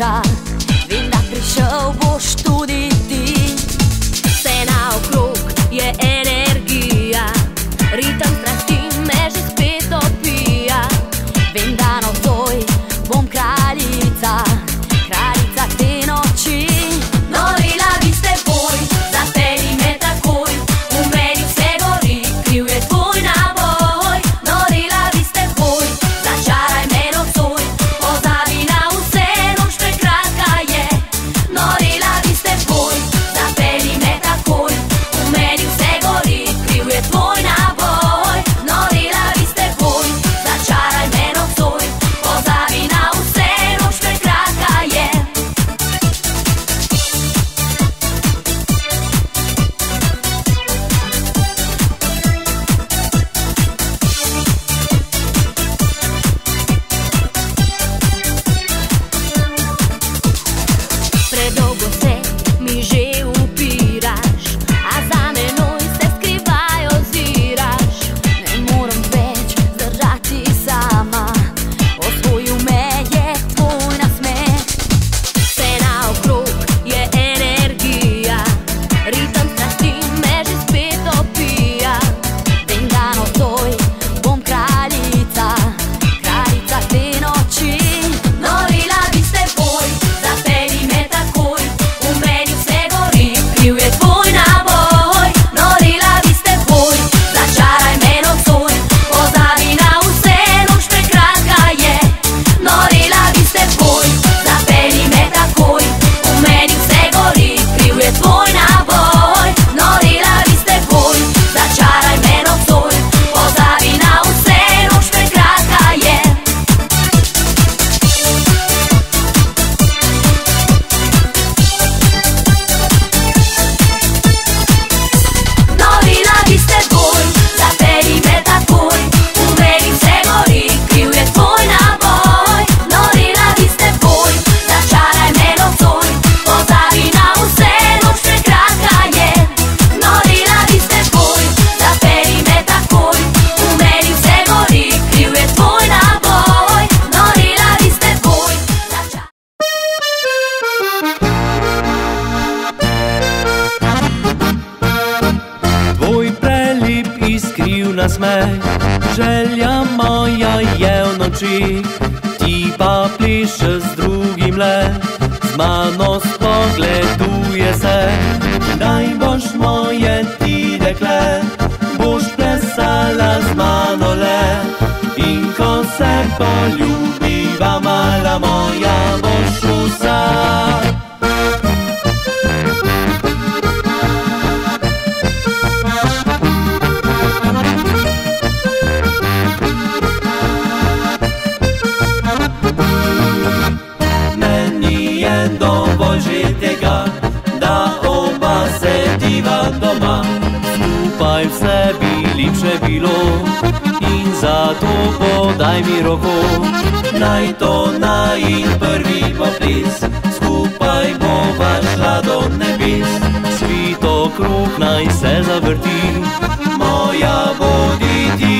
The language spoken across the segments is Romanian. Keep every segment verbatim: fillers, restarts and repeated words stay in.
plača. Vem, da prišel boš tudi ti. Vse naokrog je energija, ritem strasti me že spet opija. Vem, da nocoj bom kraljica, kraljica te noči. Norila bi s teboj, zapelji me takoj, v meni vse gori, kriv je tvoj naboj. Norila bi s teboj, začaraj me nocoj, pozabi na vse, noč prekratka je. Norila bi s teboj, zapelji me takoj, v meni vse gori, kriv je tvoj naboj. Norila bi s teboj, začaraj me nocoj, pozabi na vse, noč prekratka je. Predolgo se mi že upiraš, a za menoj se skrivaj oziraš. Ne morem več zdržati sama, osvojil me je tvoj nasmeh. Vse naokrog je energija, ritem strasti me že spet opija. Vem, da nocoj bom kraljica, kraljica te noči. Norila bi s teboj, zapelji me takoj, v meni vse gori, kriv je tvoj naboj. Norila bi s teboj, začaraj me nocoj, pozabi na vse, noč prekratka je. Norila bi s teboj, zapelji me takoj, v meni vse gori, kriv je tvoj naboj. Norila bi s teboj, začaraj me nocoj, pozabi na vse, noč prekratka je. Norila bi s teboj, zapelji me takoj, v meni vse gori, kriv je tvoj naboj. Norila bi s teboj, začaraj me nocoj, pozabi na vse, noč prekratka je. Norila bi s teboj, zapelji me takoj, v meni vse gori, kriv je tvoj naboj. Norila bi s teboj, začaraj. Tvoj prelip iskriv nasmeh, želja moja je v noči. Ti pa pliše z drugim le, z mano spogleduje se. Kdaj boš moje ti dekle, boš plesala z mano le. In ko se poljubiva, mala moja, boš vsa. Meni je dovolj že tega, da oba sediva doma. Skupaj vse bi lepše bilo in zato podaj mi roko. Naj to najin prvi poplis, skupaj bova šla do nebes. Svit okrog naj se zavrti, moja bodi ti.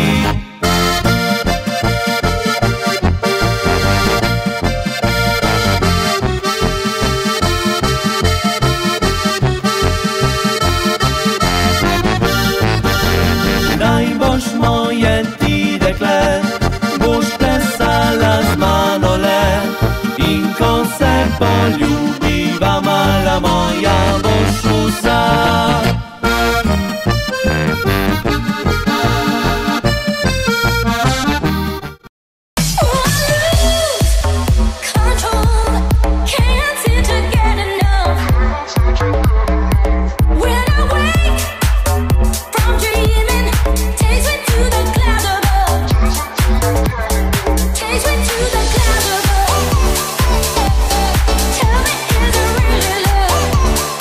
Kdaj boš moje ti dekle, boš plesala z mano le. In ko se poljubiva, mala moja, boš vsa. Tell me, is it really love?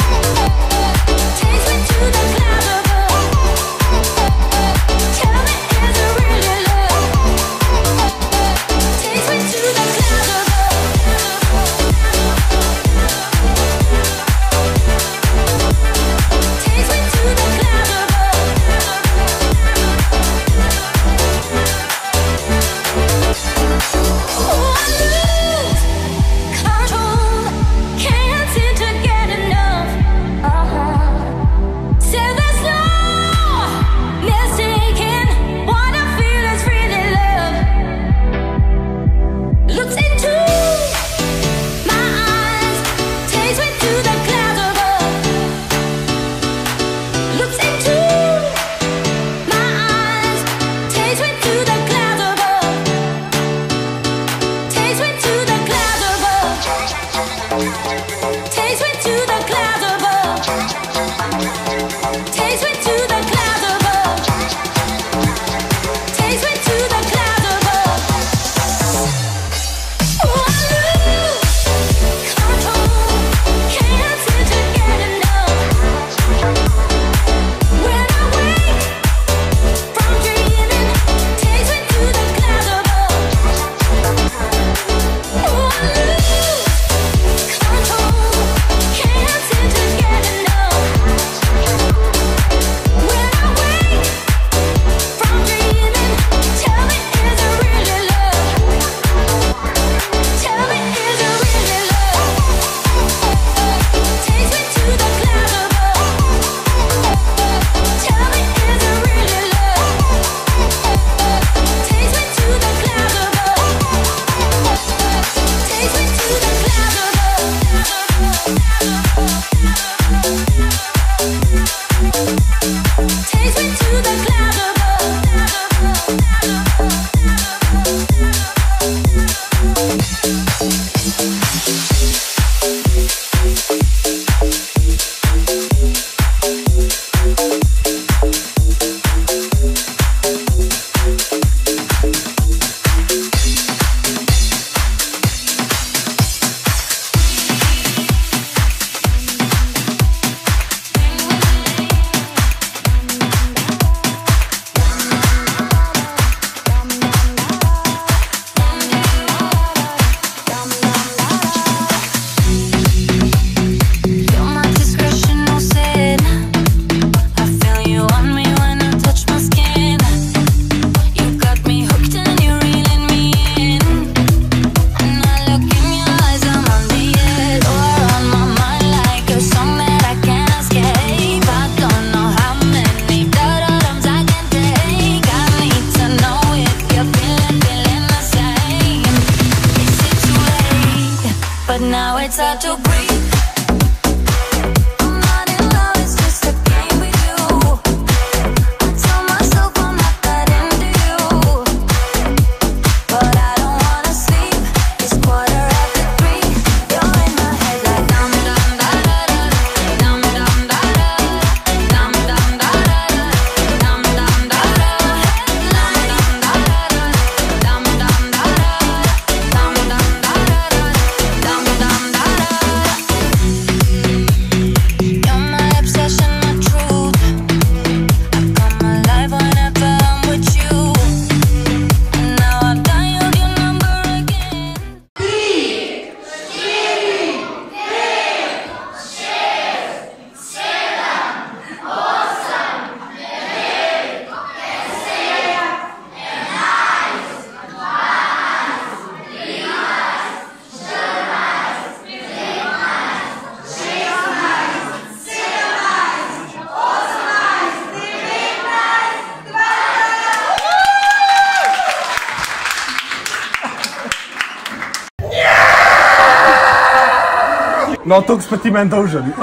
No, tuc spatimento užadi.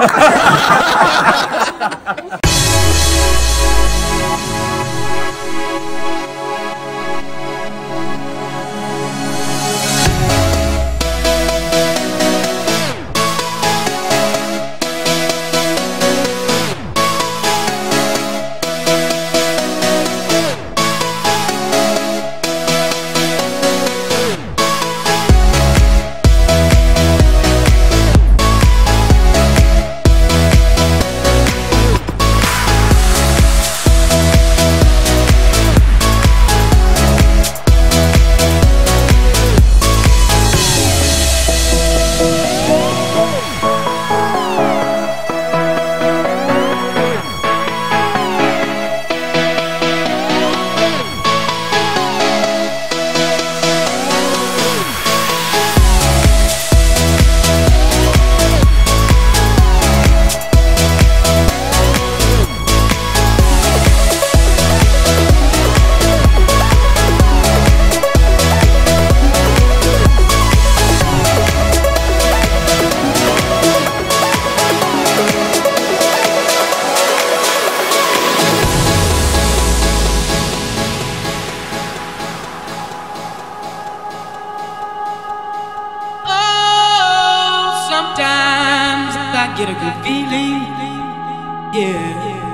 Get a good feeling, yeah.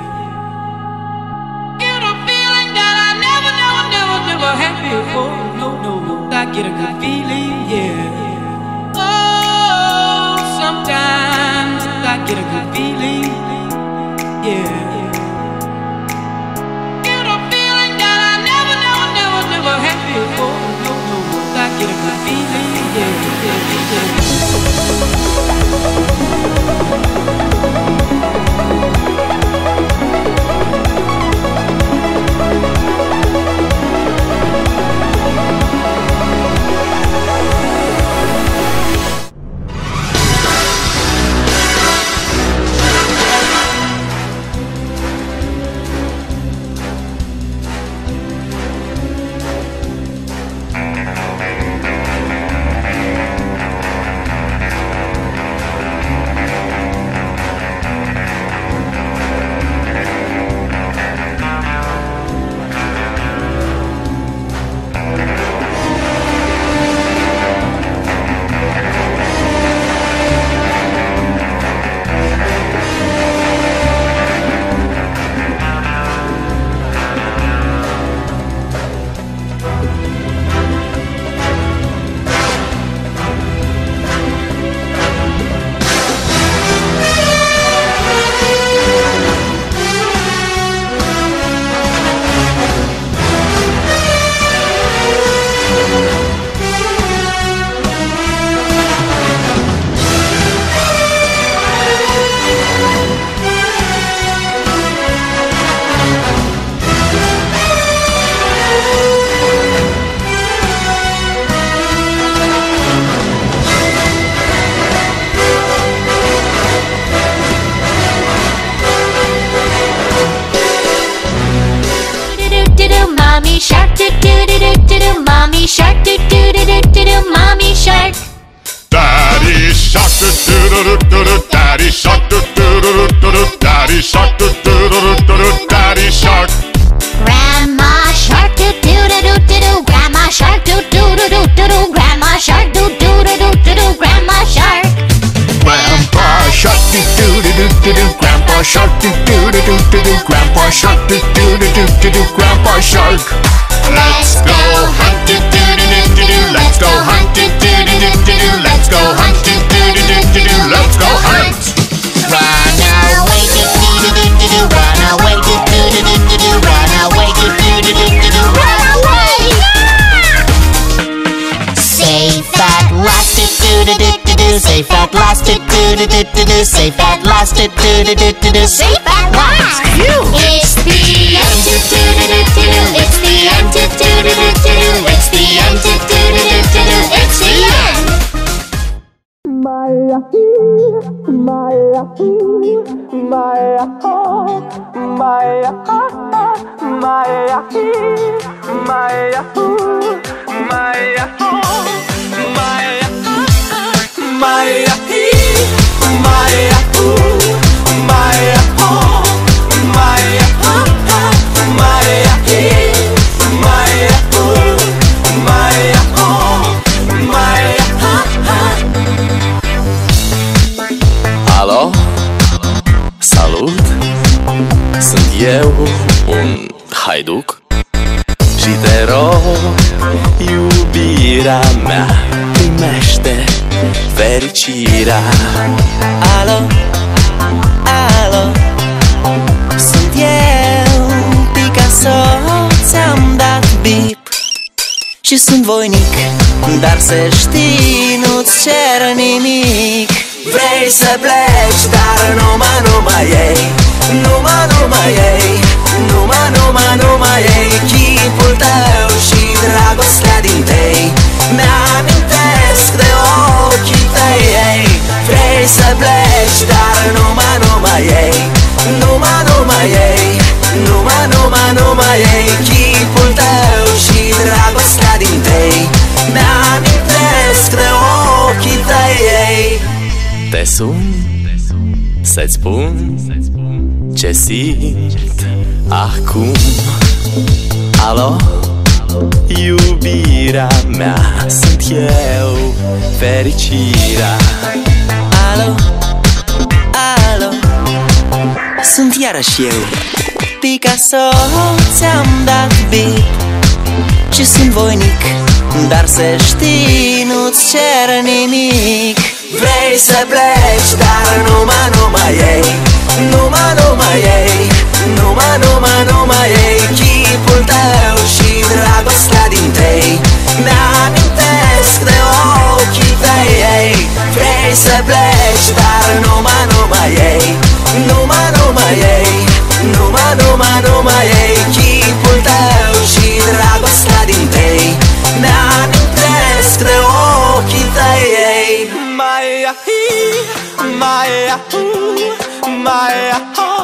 Get a feeling that I never, never, never, never had before. No, no, no. I get a good feeling, yeah. Oh, sometimes I get a good feeling, yeah. Get a feeling that I never, never, never, never had before. No, no, no. I get a good feeling, yeah, yeah, yeah. do do do do do do, mommy shark. Daddy shark, do do do do do, daddy shark, do do do do do, daddy shark, do do do do do, daddy shark. Grandma shark, do do do do do do, grandma shark, do do do do do do, grandma shark, do do do do do do, grandma shark. Grandpa shark, do do do do do do, grandpa shark, do do do do do do, grandpa shark, do do do do do do, grandpa shark. Let's go hunt, do do do do do do, let's go hunt, do do do do do do, let's go hunt, do do do do do do, let's go hunt. Run away, do do do do do do, run away, do do do do do do, run away, do do do do do do, run away. Safe at last, do do do do do do, safe at last, do do do do do do, safe at last, do do do do do do, safe at last. It's the end, do do do do do do, it's the end, do do do do do do, it's the end, do do do do do do, it's the end. Maya, Maya, Maya, Maya, Maya, Maya, Maya, Maya, Maya, Maya, Maya, Alo? Salut! Sunt eu, un haiduc, și te rog, iubirea mea, primește fericirea. Alo? Alo? Sunt eu, Picasso, ți-am dat bip și sunt voinic, dar să știi, nu-ți cer nimic. Vrei să pleci, dar numai, numai ei, numai, numai ei, numai, numai, numai ei, chipul tău și dragostea din tei mi-amintesc de ochii tăi ei. Vrei să pleci, dar numai, numai ei, numai, numai ei, numai, numai, numai ei, chipul tău și dragostea din tei mi-amintesc de ochii tăi ei. Te sun să-ți spun ce simt acum. Alo? Iubirea mea, sunt eu, fericirea. Alo? Alo? Sunt iarăși eu, Picasso, ți-am dat bip și sunt voinic, dar să știi, nu-ți cer nimic. Vrei să pleci, dar numai, numai ei, numai, numai ei, numai, numai, numai ei, chipul tău și dragostea din tei mi-amintesc de ochii tăi ei. Vrei să pleci, dar numai, numai ei, numai, numai ei, numai, numai, numai ei, chipul tău și dragostea din tei mi-amintesc de ochii tăi ei. Maya, Maya, Maya,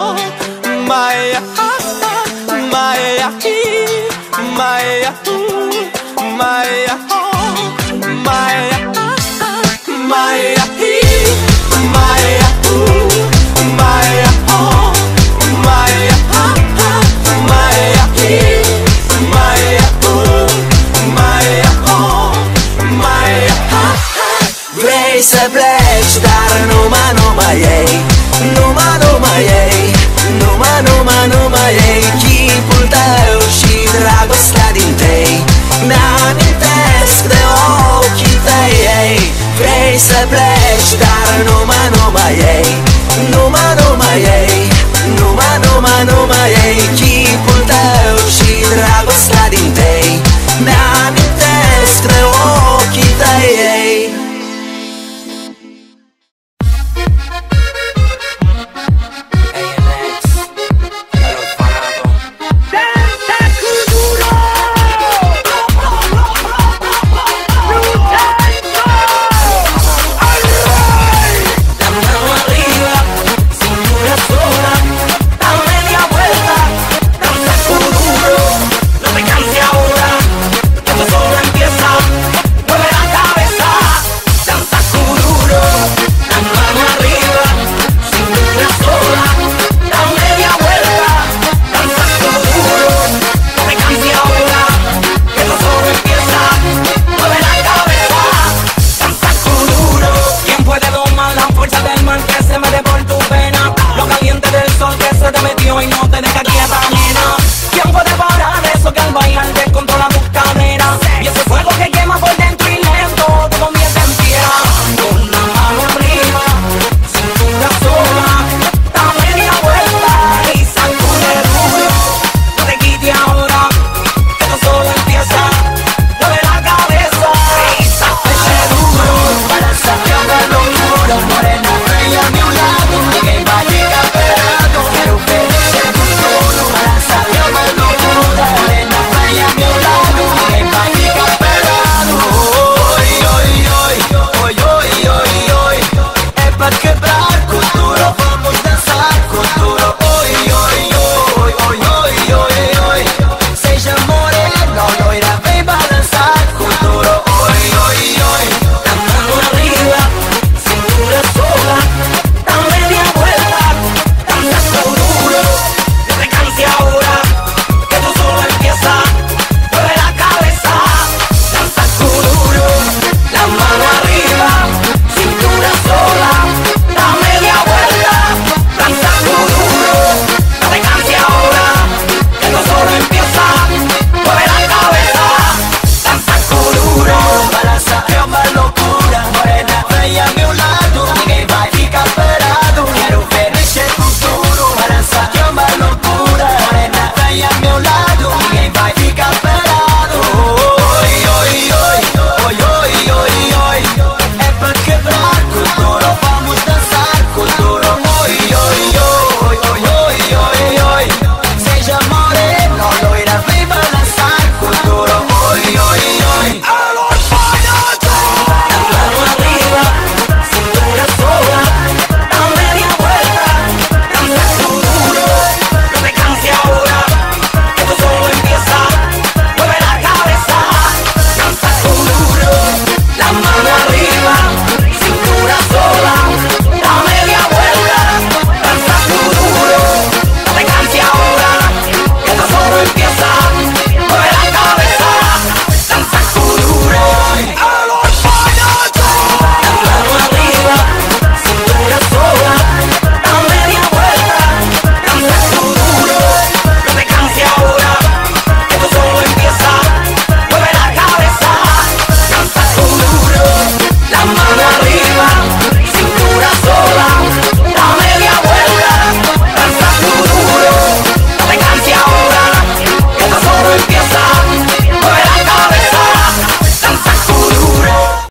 Maya, Maya, Maya, Maya, Maya.